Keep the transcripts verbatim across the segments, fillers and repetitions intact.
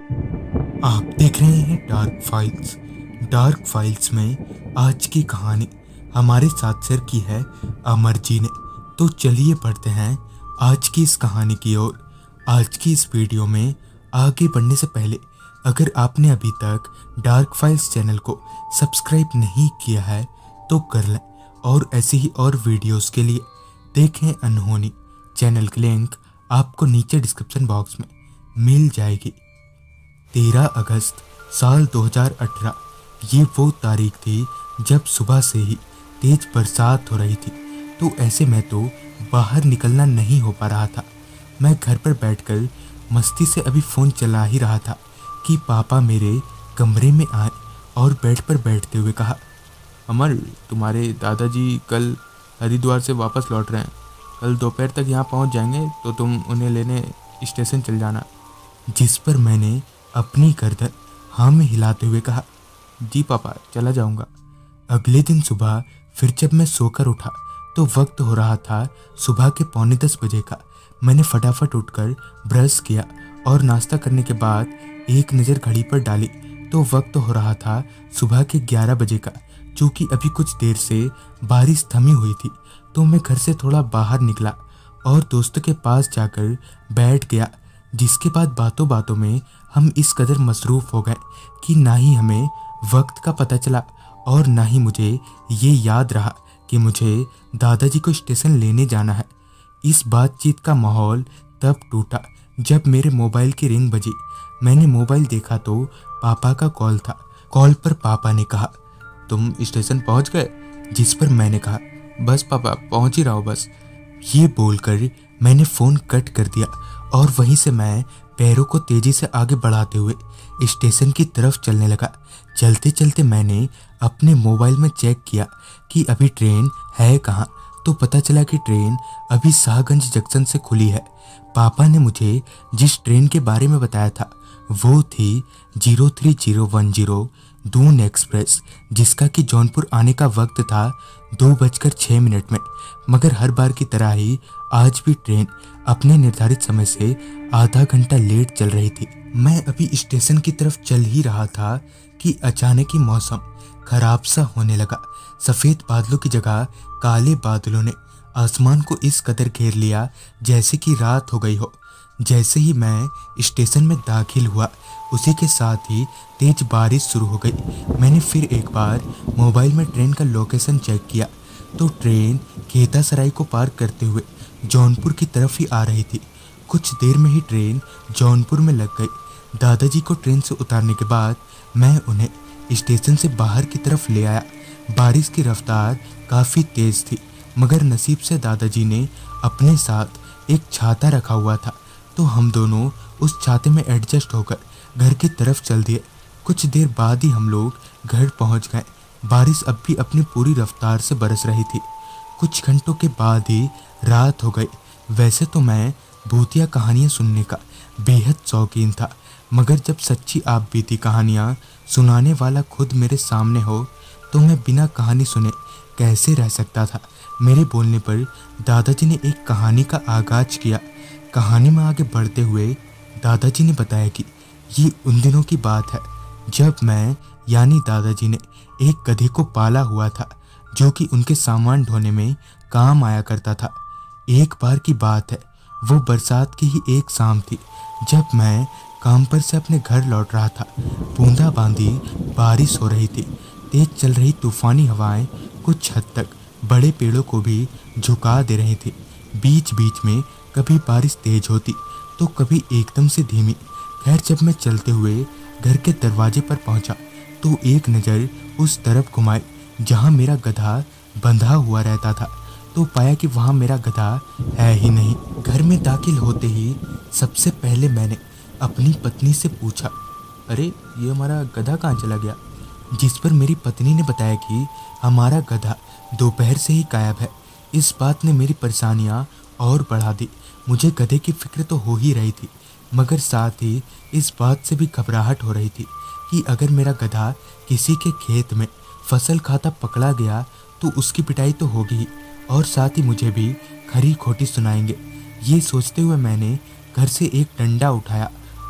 आप देख रहे हैं डार्क फाइल्स। डार्क फाइल्स में आज की कहानी हमारे साथ शेयर की है अमर जी ने। तो चलिए पढ़ते हैं आज की इस कहानी की ओर। आज की इस वीडियो में आगे बढ़ने से पहले अगर आपने अभी तक डार्क फाइल्स चैनल को सब्सक्राइब नहीं किया है तो कर लें, और ऐसी ही और वीडियोस के लिए देखें अनहोनी। चैनल की लिंक आपको नीचे डिस्क्रिप्शन बॉक्स में मिल जाएगी। तेरह अगस्त साल दो हज़ार अठारह ये वो तारीख थी जब सुबह से ही तेज बरसात हो रही थी। तो ऐसे में तो बाहर निकलना नहीं हो पा रहा था। मैं घर पर बैठकर मस्ती से अभी फ़ोन चला ही रहा था कि पापा मेरे कमरे में आए और बेड पर बैठते हुए कहा, अमर, तुम्हारे दादाजी कल हरिद्वार से वापस लौट रहे हैं। कल दोपहर तक यहाँ पहुँच जाएंगे तो तुम उन्हें लेने स्टेशन चल जाना। जिस पर मैंने अपनी गर्दन हाँ में हिलाते हुए कहा, जी पापा, चला जाऊँगा। अगले दिन सुबह फिर जब मैं सोकर उठा तो वक्त हो रहा था सुबह के पौने दस बजे का। मैंने फटाफट उठकर ब्रश किया और नाश्ता करने के बाद एक नज़र घड़ी पर डाली तो वक्त हो रहा था सुबह के ग्यारह बजे का। चूँकि अभी कुछ देर से बारिश थमी हुई थी तो मैं घर से थोड़ा बाहर निकला और दोस्त के पास जाकर बैठ गया। जिसके बाद बातों बातों में हम इस कदर मसरूफ़ हो गए कि ना ही हमें वक्त का पता चला और ना ही मुझे ये याद रहा कि मुझे दादाजी को स्टेशन लेने जाना है। इस बातचीत का माहौल तब टूटा जब मेरे मोबाइल की रिंग बजी। मैंने मोबाइल देखा तो पापा का कॉल था। कॉल पर पापा ने कहा, तुम स्टेशन पहुंच गए? जिस पर मैंने कहा, बस पापा, पहुंच ही रहा हूँ बस। ये बोलकर मैंने फ़ोन कट कर दिया और वहीं से मैं पैरों को तेज़ी से आगे बढ़ाते हुए स्टेशन की तरफ चलने लगा। चलते चलते मैंने अपने मोबाइल में चेक किया कि अभी ट्रेन है कहाँ। तो पता चला कि ट्रेन अभी शाहगंज जंक्शन से खुली है। पापा ने मुझे जिस ट्रेन के बारे में बताया था वो थी zero three zero one zero Doon express, जिसका कि जौनपुर आने का वक्त था दो बजकर छः मिनट में। मगर हर बार की तरह ही आज भी ट्रेन अपने निर्धारित समय से आधा घंटा लेट चल रही थी। मैं अभी स्टेशन की तरफ चल ही रहा था कि अचानक ही मौसम खराब सा होने लगा। सफ़ेद बादलों की जगह काले बादलों ने आसमान को इस कदर घेर लिया जैसे कि रात हो गई हो। जैसे ही मैं स्टेशन में दाखिल हुआ उसी के साथ ही तेज बारिश शुरू हो गई। मैंने फिर एक बार मोबाइल में ट्रेन का लोकेशन चेक किया तो ट्रेन खेतासराय को पार करते हुए जौनपुर की तरफ ही आ रही थी। कुछ देर में ही ट्रेन जौनपुर में लग गई। दादाजी को ट्रेन से उतारने के बाद मैं उन्हें स्टेशन से बाहर की तरफ ले आया। बारिश की रफ्तार काफ़ी तेज़ थी, मगर नसीब से दादाजी ने अपने साथ एक छाता रखा हुआ था तो हम दोनों उस छाते में एडजस्ट होकर घर की तरफ चल दिए। कुछ देर बाद ही हम लोग घर पहुंच गए। बारिश अब भी अपनी पूरी रफ्तार से बरस रही थी। कुछ घंटों के बाद ही रात हो गई। वैसे तो मैं भूतिया कहानियाँ सुनने का बेहद शौकीन था, मगर जब सच्ची आप बीती कहानियाँ सुनाने वाला खुद मेरे सामने हो तो मैं बिना कहानी सुने कैसे रह सकता था। मेरे बोलने पर दादाजी ने एक कहानी का आगाज किया। कहानी में आगे बढ़ते हुए दादाजी ने बताया कि ये उन दिनों की बात है जब मैं यानी दादाजी ने एक गधे को पाला हुआ था जो कि उनके सामान ढोने में काम आया करता था। एक बार की बात है, वो बरसात की ही एक शाम थी जब मैं काम पर से अपने घर लौट रहा था। बूंदाबांदी बारिश हो रही थी। तेज चल रही तूफानी हवाएं कुछ हद तक बड़े पेड़ों को भी झुका दे रही थी। बीच बीच में कभी बारिश तेज होती तो कभी एकदम से धीमी। खैर, जब मैं चलते हुए घर के दरवाजे पर पहुंचा तो एक नज़र उस तरफ घुमाई जहां मेरा गधा बंधा हुआ रहता था तो पाया कि वहां मेरा गधा है ही नहीं। घर में दाखिल होते ही सबसे पहले मैंने अपनी पत्नी से पूछा, अरे, ये हमारा गधा कहाँ चला गया? जिस पर मेरी पत्नी ने बताया कि हमारा गधा दोपहर से ही गायब है। इस बात ने मेरी परेशानियां और बढ़ा दी। मुझे गधे की फिक्र तो हो ही रही थी, मगर साथ ही इस बात से भी घबराहट हो रही थी कि अगर मेरा गधा किसी के खेत में फसल खाता पकड़ा गया तो उसकी पिटाई तो होगी और साथ ही मुझे भी खरी खोटी सुनाएंगे। ये सोचते हुए मैंने घर से एक डंडा उठाया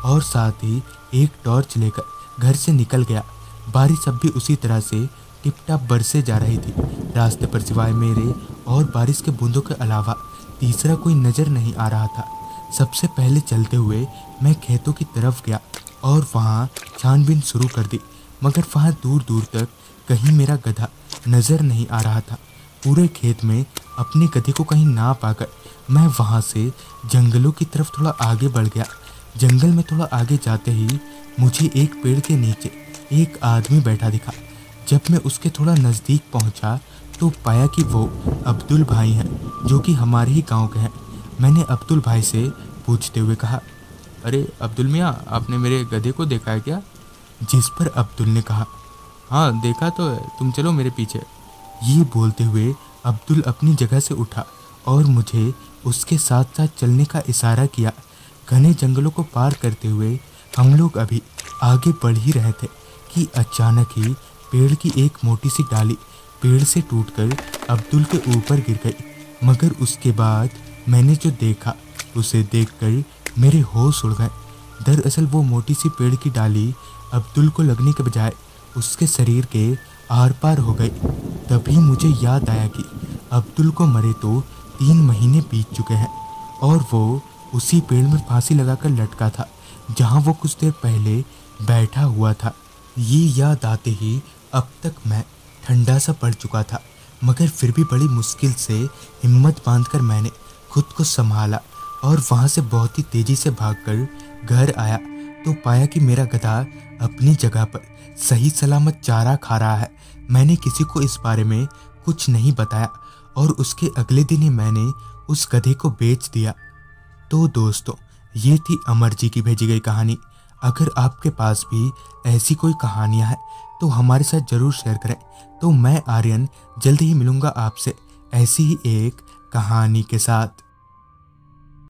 और साथ ही एक टॉर्च लेकर घर से निकल गया। बारिश अब भी उसी तरह से टिपटाप बरसे जा रही थी। रास्ते पर सिवाय मेरे और बारिश के बूंदों के अलावा तीसरा कोई नज़र नहीं आ रहा था। सबसे पहले चलते हुए मैं खेतों की तरफ गया और वहाँ छानबीन शुरू कर दी, मगर वहाँ दूर दूर तक कहीं मेरा गधा नज़र नहीं आ रहा था। पूरे खेत में अपने गधे को कहीं ना पाकर मैं वहाँ से जंगलों की तरफ थोड़ा आगे बढ़ गया। जंगल में थोड़ा आगे जाते ही मुझे एक पेड़ के नीचे एक आदमी बैठा दिखा। जब मैं उसके थोड़ा नज़दीक पहुँचा तो पाया कि वो अब्दुल भाई हैं, जो कि हमारे ही गांव के हैं। मैंने अब्दुल भाई से पूछते हुए कहा, अरे अब्दुल मियाँ, आपने मेरे गधे को देखा है क्या? जिस पर अब्दुल ने कहा, हाँ देखा तो है, तुम चलो मेरे पीछे। ये बोलते हुए अब्दुल अपनी जगह से उठा और मुझे उसके साथ साथ चलने का इशारा किया। घने जंगलों को पार करते हुए हम लोग अभी आगे बढ़ ही रहे थे कि अचानक ही पेड़ की एक मोटी सी डाली पेड़ से टूटकर अब्दुल के ऊपर गिर गई। मगर उसके बाद मैंने जो देखा उसे देखकर मेरे होश उड़ गए। दरअसल वो मोटी सी पेड़ की डाली अब्दुल को लगने के बजाय उसके शरीर के आर पार हो गई। तभी मुझे याद आया कि अब्दुल को मरे तो तीन महीने बीत चुके हैं और वो उसी पेड़ में फांसी लगाकर लटका था जहां वो कुछ देर पहले बैठा हुआ था। ये याद आते ही अब तक मैं ठंडा सा पड़ चुका था, मगर फिर भी बड़ी मुश्किल से हिम्मत बांधकर मैंने खुद को संभाला और वहाँ से बहुत ही तेज़ी से भागकर घर आया तो पाया कि मेरा गधा अपनी जगह पर सही सलामत चारा खा रहा है। मैंने किसी को इस बारे में कुछ नहीं बताया और उसके अगले दिन ही मैंने उस गधे को बेच दिया। तो दोस्तों, ये थी अमर जी की भेजी गई कहानी। अगर आपके पास भी ऐसी कोई कहानियाँ हैं तो हमारे साथ ज़रूर शेयर करें। तो मैं आर्यन जल्द ही मिलूँगा आपसे ऐसी ही एक कहानी के साथ।